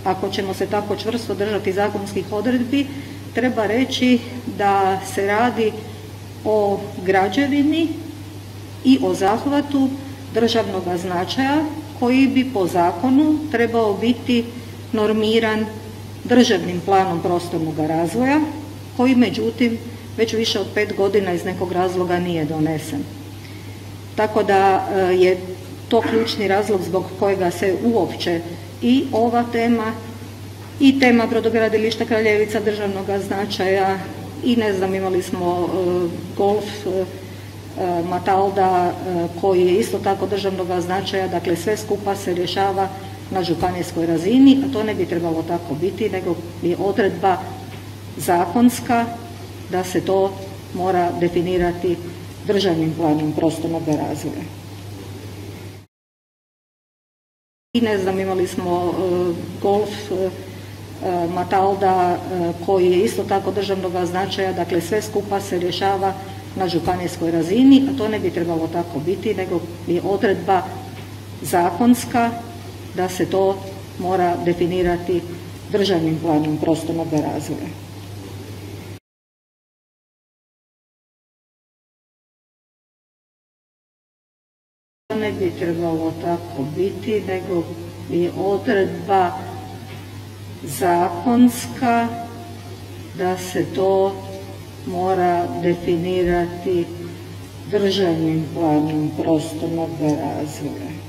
ako ćemo se tako čvrsto držati zakonskih odredbi, treba reći da se radi o građevini i o zahvatu državnog značaja koji bi po zakonu trebao biti normiran državnim planom prostornog razvoja, koji međutim već više od 5 godina iz nekog razloga nije donesen. Tako da je to ključni razlog zbog kojega se uopće i ova tema i tema brodogradilišta Kraljevica državnog značaja i imali smo golf Matalda koji je isto tako državnog značaja, dakle sve skupa se rješava na županijskoj razini, a to ne bi trebalo tako biti, nego je odredba zakonska da se to mora definirati državnim planom prostornog razvoja. I imali smo golf Matalda koji je isto tako državnog značaja, dakle sve skupa se rješava na županijskoj razini, a to ne bi trebalo tako biti, nego je odredba zakonska da se to mora definirati državnim planom prostornog razvoja. Ne bi trebalo tako biti, nego je odredba zakonska da se to mora definirati državnim planom prostornog razvoja.